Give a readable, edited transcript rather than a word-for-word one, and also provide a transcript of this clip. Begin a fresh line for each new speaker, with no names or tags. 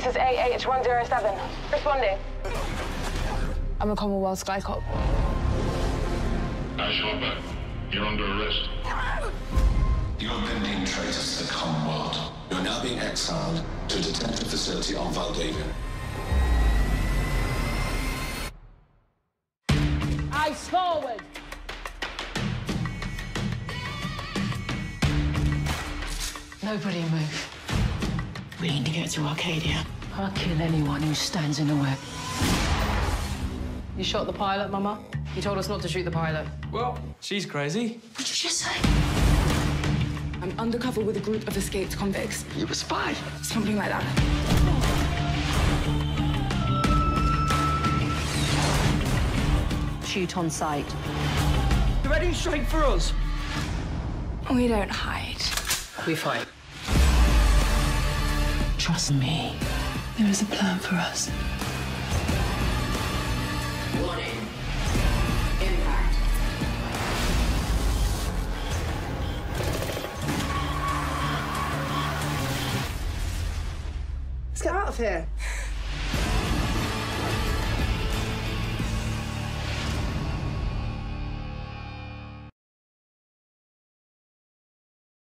This is AH107. Responding.
I'm a Commonwealth Sky Cop.
As Harper, you're under arrest.
You have been deemed traitors to the Commonwealth. You are now being exiled to a detention facility on Valdavia.
Eyes forward!
Nobody move. We need to get to Arcadia. I'll kill anyone who stands in the way.
You shot the pilot, Mama? You told us not to shoot the pilot.
Well, she's crazy.
What did you just say?
I'm undercover with a group of escaped convicts.
You a spy?
Something like that.
Shoot on sight.
You're ready straight for us.
We don't hide.
We fight. Trust me.
There is a plan for us.
Warning. Impact.
Let's get out of here.